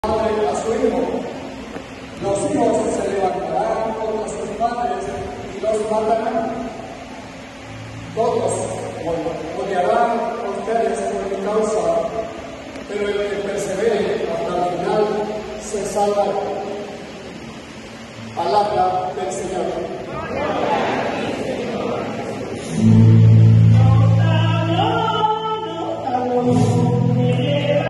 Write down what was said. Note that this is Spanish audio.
padre a su hijo. Los hijos se levantarán contra sus padres y los matarán. Todos odiarán a ustedes por mi causa, pero el que persevere hasta el final se salvará. Palabra del Señor.